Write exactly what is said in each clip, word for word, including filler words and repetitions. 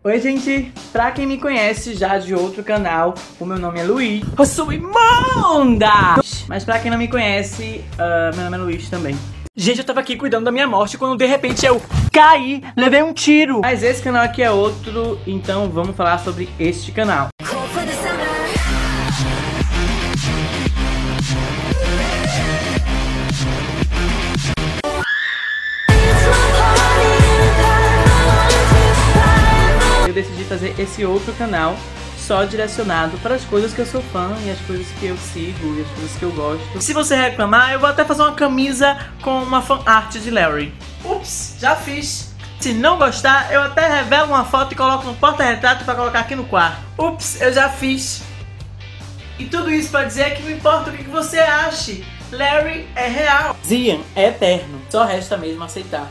Oi gente, pra quem me conhece já de outro canal, o meu nome é Luiz. Eu sou imunda! Mas pra quem não me conhece, uh, meu nome é Luiz também. Gente, eu tava aqui cuidando da minha morte quando de repente eu caí, levei um tiro. Mas esse canal aqui é outro, então vamos falar sobre este canal. Eu decidi fazer esse outro canal só direcionado para as coisas que eu sou fã e as coisas que eu sigo e as coisas que eu gosto. Se você reclamar, eu vou até fazer uma camisa com uma fan art de Larry. Ups, já fiz. Se não gostar, eu até revelo uma foto e coloco no porta-retrato para colocar aqui no quarto. Ups, eu já fiz. E tudo isso para dizer que não importa o que você ache, Larry é real. Zian é eterno, só resta mesmo aceitar.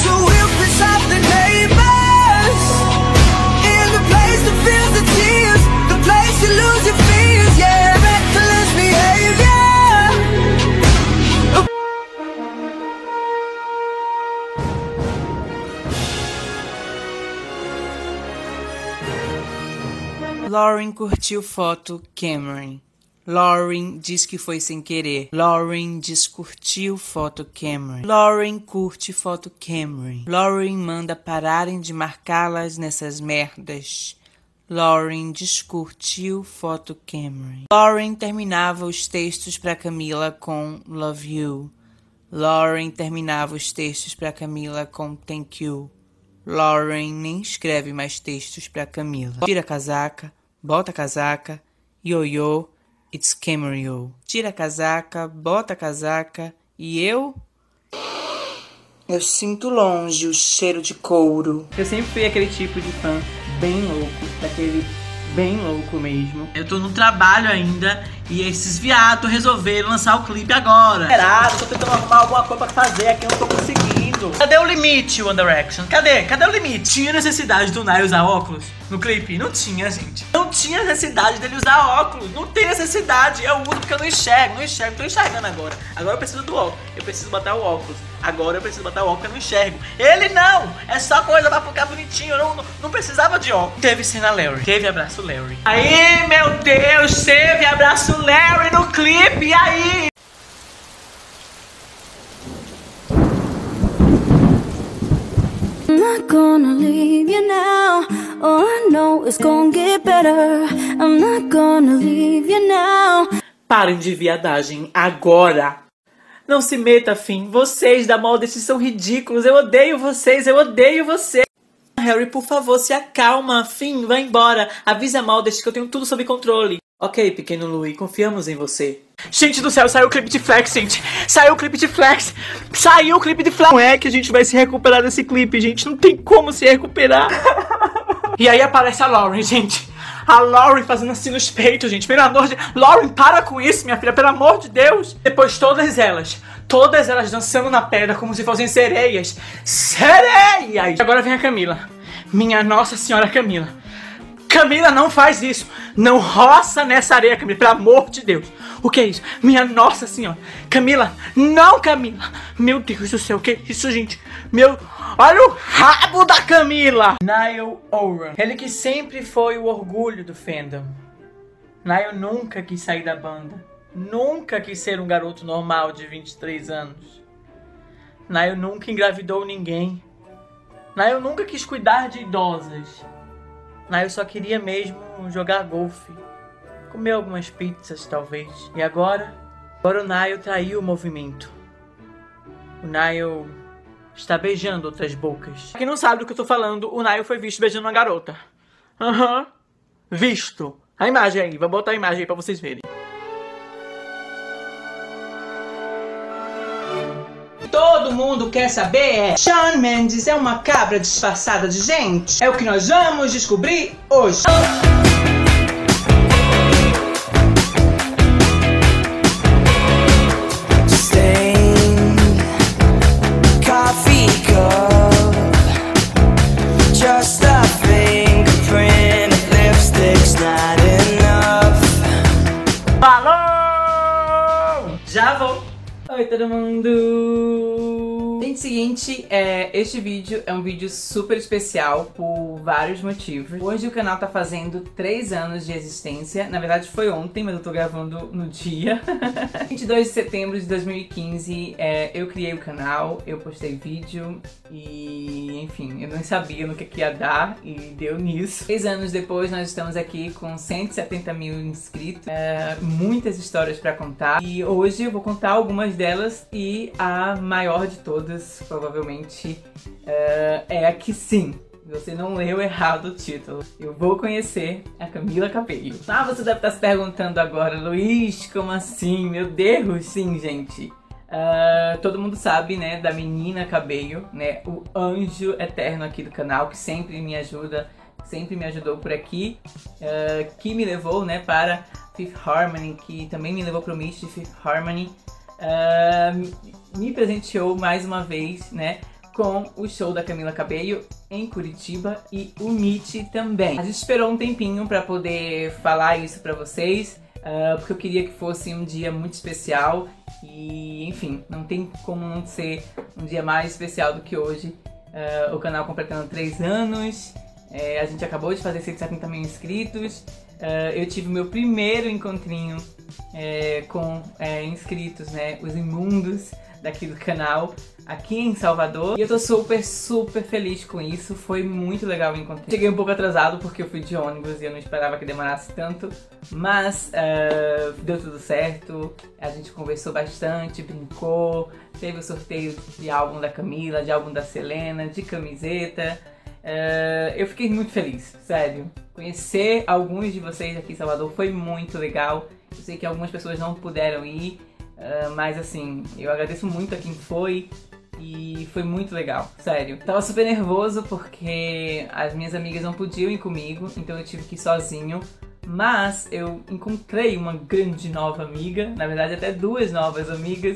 Lauren curtiu foto Cameron. Lauren diz que foi sem querer. Lauren diz curtiu foto Cameron. Lauren curte foto Cameron. Lauren manda pararem de marcá-las nessas merdas. Lauren descurtiu foto Cameron. Lauren terminava os textos para Camila com Love You. Lauren terminava os textos para Camila com Thank You. Lauren nem escreve mais textos para Camila. Tira a casaca, bota a casaca, yo-yo, it's Cameron yo. Tira a casaca, bota a casaca e eu... Eu sinto longe o cheiro de couro. Eu sempre fui aquele tipo de fã bem louco, daquele bem louco mesmo. Eu tô no trabalho ainda e esses viados resolveram lançar o clipe agora. Esperado, tô tentando arrumar alguma coisa pra fazer aqui, não tô conseguindo. Cadê o limite, One Direction? Cadê? Cadê o limite? Tinha necessidade do Niall usar óculos no clipe? Não tinha, gente. Não tinha necessidade dele usar óculos. Não tem necessidade. Eu uso porque eu não enxergo. Não enxergo. Tô enxergando agora. Agora eu preciso do óculos. Eu preciso botar o óculos. Agora eu preciso botar o óculos, eu não enxergo. Ele não! É só coisa pra ficar bonitinho. Eu não, não, não precisava de óculos. Teve cena Larry. Teve abraço Larry. Aí, meu Deus! Teve abraço Larry no clipe. E aí? I'm not gonna leave you now. Oh, I know it's gonna get better. I'm not gonna leave you now. Parem de viadagem agora. Não se meta, fim. Vocês da Modesty são ridículos. Eu odeio vocês. Eu odeio vocês. Harry, por favor, se acalma. Fim, vai embora. Avisa a Modesty que eu tenho tudo sob controle. Ok, pequeno Louis, confiamos em você. Gente do céu, saiu o clipe de Flex, gente. Saiu o clipe de Flex. Saiu o clipe de Flex. Não é que a gente vai se recuperar desse clipe, gente. Não tem como se recuperar. E aí aparece a Lauren, gente. A Lauren fazendo assim nos peitos, gente. Pelo amor de... Lauren, para com isso, minha filha. Pelo amor de Deus. Depois todas elas. Todas elas dançando na pedra como se fossem sereias. Sereias! Agora vem a Camila. Minha Nossa Senhora Camila. Camila, não faz isso. Não roça nessa areia, Camila. Pelo amor de Deus. O que é isso? Minha Nossa Senhora. Camila, não, Camila. Meu Deus do céu, o que é isso, gente? Meu... Olha o rabo da Camila. Niall Horan. Ele que sempre foi o orgulho do fandom. Niall nunca quis sair da banda. Nunca quis ser um garoto normal de vinte e três anos. Niall nunca engravidou ninguém. Niall nunca quis cuidar de idosas. Niall só queria mesmo jogar golfe. Comer algumas pizzas, talvez. E agora? Agora o Niall traiu o movimento. O Niall está beijando outras bocas. Pra quem não sabe do que eu tô falando, o Niall foi visto beijando uma garota. Aham. Uhum. Visto. A imagem aí. Vou botar a imagem aí pra vocês verem. Todo mundo quer saber é... Shawn Mendes é uma cabra disfarçada de gente? É o que nós vamos descobrir hoje. Falou! Já vou! Oi todo mundo! Gente, seguinte, é, este vídeo é um vídeo super especial por vários motivos. Hoje o canal tá fazendo três anos de existência. Na verdade foi ontem, mas eu tô gravando no dia. vinte e dois de setembro de dois mil e quinze, é, eu criei o canal, eu postei vídeo e, enfim, eu não sabia no que, que ia dar e deu nisso. Três anos depois nós estamos aqui com cento e setenta mil inscritos, é, muitas histórias pra contar. E hoje eu vou contar algumas delas e a maior de todas, provavelmente, é, é a que sim. Você não leu errado o título. Eu vou conhecer a Camila Cabello. Ah, você deve estar se perguntando agora, Luiz, como assim? Meu Deus, sim, gente. Uh, todo mundo sabe, né, da menina Cabello, né, o anjo eterno aqui do canal, que sempre me ajuda, sempre me ajudou por aqui, uh, que me levou, né, para Fifth Harmony, que também me levou para o Meet de Fifth Harmony, uh, me presenteou mais uma vez, né, com o show da Camila Cabello em Curitiba e o Meet também. A gente esperou um tempinho para poder falar isso para vocês, uh, porque eu queria que fosse um dia muito especial e, enfim, não tem como não ser um dia mais especial do que hoje. Uh, o canal completando três anos, é, a gente acabou de fazer cento e setenta mil inscritos, uh, eu tive meu primeiro encontrinho é, com é, inscritos, né, os imundos daqui do canal, aqui em Salvador. E eu tô super, super feliz com isso. Foi muito legal o encontro. Cheguei um pouco atrasado porque eu fui de ônibus e eu não esperava que demorasse tanto. Mas uh, deu tudo certo. A gente conversou bastante, brincou. Teve o sorteio de álbum da Camila, de álbum da Selena, de camiseta. Uh, eu fiquei muito feliz, sério. Conhecer alguns de vocês aqui em Salvador foi muito legal. Eu sei que algumas pessoas não puderam ir. Uh, mas assim, eu agradeço muito a quem foi e foi muito legal, sério. Tava super nervoso porque as minhas amigas não podiam ir comigo, então eu tive que ir sozinho. Mas eu encontrei uma grande nova amiga, na verdade até duas novas amigas,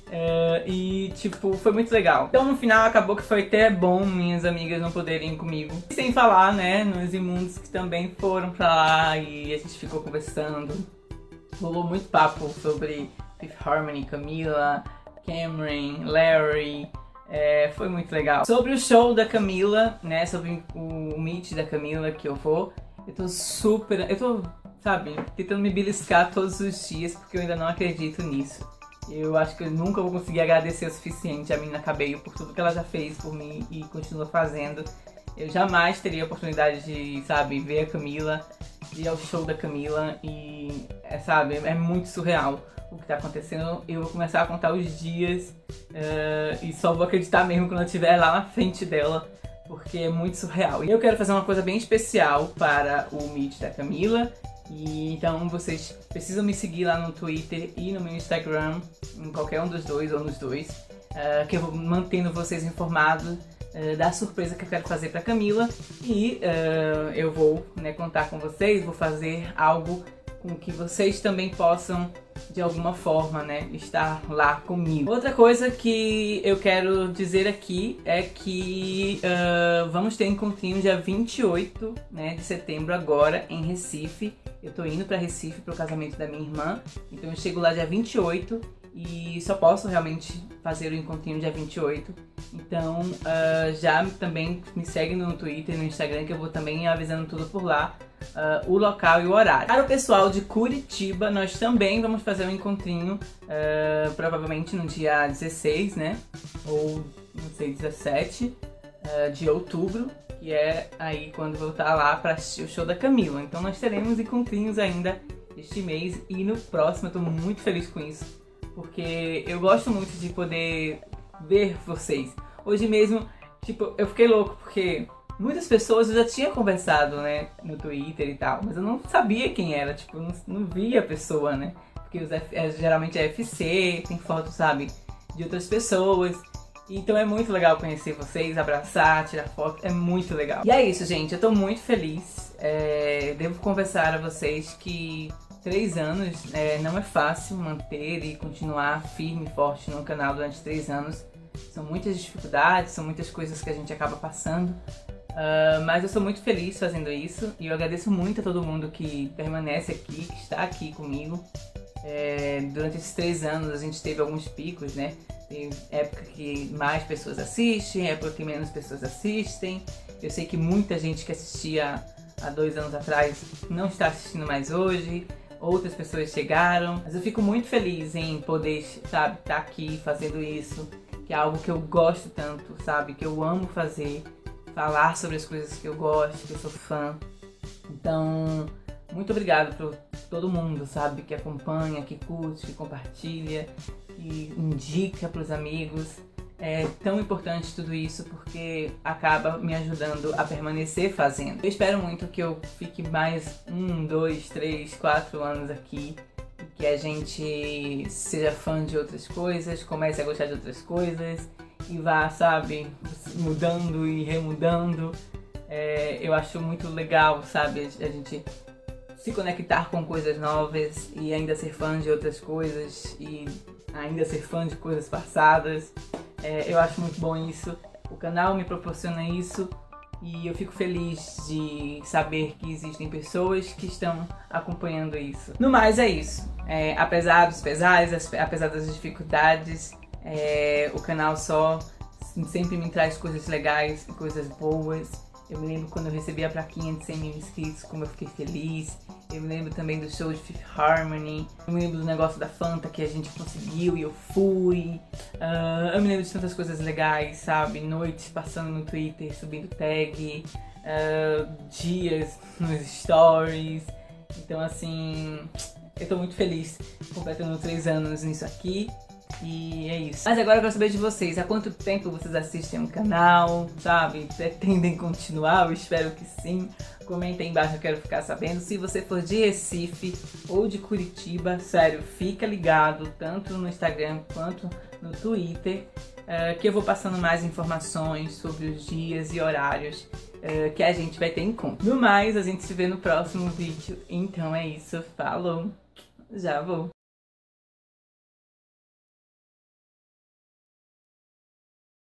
uh, e tipo, foi muito legal. Então no final acabou que foi até bom minhas amigas não poderem ir comigo. E sem falar, né, nos imundos que também foram pra lá e a gente ficou conversando. Rolou muito papo sobre Fifth Harmony, Camila, Cameron, Larry, é, foi muito legal. Sobre o show da Camila, né, sobre o meet da Camila que eu vou, eu tô super, eu tô, sabe, tentando me beliscar todos os dias porque eu ainda não acredito nisso. Eu acho que eu nunca vou conseguir agradecer o suficiente a menina Cabello por tudo que ela já fez por mim e continua fazendo. Eu jamais teria a oportunidade de, sabe, ver a Camila, de ir ao show da Camila e, é, sabe, é muito surreal o que tá acontecendo. Eu vou começar a contar os dias uh, e só vou acreditar mesmo quando eu estiver lá na frente dela, porque é muito surreal. E eu quero fazer uma coisa bem especial para o Meet da Camila, e então vocês precisam me seguir lá no Twitter e no meu Instagram, em qualquer um dos dois ou nos dois, uh, que eu vou mantendo vocês informados uh, da surpresa que eu quero fazer para Camila. E uh, eu vou, né, contar com vocês, vou fazer algo com que vocês também possam, de alguma forma, né, estar lá comigo. Outra coisa que eu quero dizer aqui é que uh, vamos ter encontrinho dia vinte e oito, né, de setembro agora em Recife. Eu tô indo pra Recife pro casamento da minha irmã, então eu chego lá dia vinte e oito e só posso realmente fazer o encontrinho dia vinte e oito. Então uh, já também me segue no Twitter e no Instagram, que eu vou também avisando tudo por lá, uh, o local e o horário. Para o pessoal de Curitiba, nós também vamos fazer um encontrinho, uh, provavelmente no dia dezesseis, né, ou não sei, dezessete uh, de outubro, que é aí quando eu vou estar lá para assistir o show da Camila. Então nós teremos encontrinhos ainda este mês e no próximo. Eu tô muito feliz com isso, porque eu gosto muito de poder ver vocês. Hoje mesmo, tipo, eu fiquei louco porque muitas pessoas eu já tinha conversado, né, no Twitter e tal, mas eu não sabia quem era, tipo, não, não via a pessoa, né, porque os F, é, geralmente é F C, tem foto, sabe, de outras pessoas. Então é muito legal conhecer vocês, abraçar, tirar foto, é muito legal. E é isso, gente, eu tô muito feliz. É, devo confessar a vocês que três anos é, não é fácil manter e continuar firme e forte no canal durante três anos. São muitas dificuldades, são muitas coisas que a gente acaba passando. Uh, mas eu sou muito feliz fazendo isso e eu agradeço muito a todo mundo que permanece aqui, que está aqui comigo. É, durante esses três anos a gente teve alguns picos, né? Tem época que mais pessoas assistem, época que menos pessoas assistem. Eu sei que muita gente que assistia há dois anos atrás não está assistindo mais hoje. Outras pessoas chegaram. Mas eu fico muito feliz em poder, sabe, estar aqui fazendo isso. Que é algo que eu gosto tanto, sabe? Que eu amo fazer. Falar sobre as coisas que eu gosto, que eu sou fã. Então, muito obrigado por todo mundo, sabe? Que acompanha, que curte, que compartilha, que indica para os amigos. É tão importante tudo isso porque acaba me ajudando a permanecer fazendo. Eu espero muito que eu fique mais um, dois, três, quatro anos aqui. E que a gente seja fã de outras coisas, comece a gostar de outras coisas. E vá, sabe, mudando e remudando. É, eu acho muito legal, sabe, a gente se conectar com coisas novas e ainda ser fã de outras coisas e ainda ser fã de coisas passadas. É, eu acho muito bom isso. O canal me proporciona isso e eu fico feliz de saber que existem pessoas que estão acompanhando isso. No mais, é isso. É, apesar dos pesares, apesar das dificuldades, É, o canal só sempre me traz coisas legais e coisas boas. Eu me lembro quando eu recebi a plaquinha de cem mil inscritos, como eu fiquei feliz. Eu me lembro também do show de Fifth Harmony. Eu me lembro do negócio da Fanta que a gente conseguiu e eu fui. Uh, eu me lembro de tantas coisas legais, sabe? Noites passando no Twitter, subindo tag. Uh, dias nos stories. Então assim, eu tô muito feliz completando três anos nisso aqui. E é isso. Mas agora eu quero saber de vocês. Há quanto tempo vocês assistem o canal, sabe? Pretendem continuar? Eu espero que sim. Comenta aí embaixo, eu quero ficar sabendo. Se você for de Recife ou de Curitiba, sério, fica ligado, tanto no Instagram quanto no Twitter, uh, que eu vou passando mais informações sobre os dias e horários uh, que a gente vai ter encontro. No mais, a gente se vê no próximo vídeo. Então é isso. Falou! Já vou!